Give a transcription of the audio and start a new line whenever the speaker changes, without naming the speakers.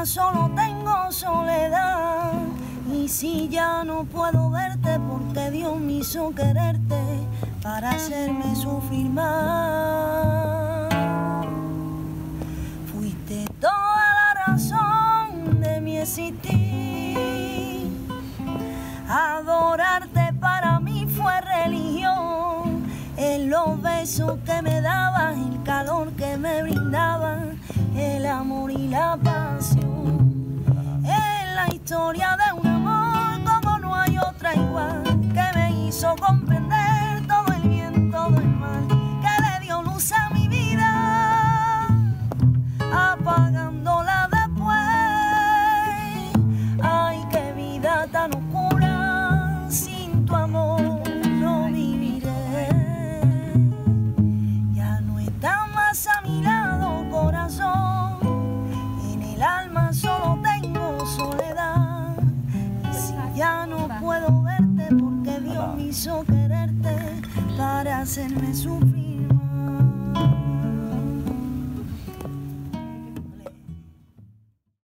alma solo tengo soledad. Y si ya no puedo verte porque Dios me hizo quererte para hacerme sufrir más. Fuiste toda la razón de mi existir. Adorarte para mí fue religión. En los besos que me dabas, el calor que me brindaban, el amor y la pasión. Es la historia de un amor como no hay otra igual, que me hizo comprender todo el bien, todo el mal, que le dio luz a mi vida, apagándola después. Ay, qué vida tan oscura, sin tu amor no viviré. Ya no estás más a mi lado, corazón, en el alma solo tengo soledad. Y si ya no puedo verte porque Dios me hizo quererte para hacerme sufrir.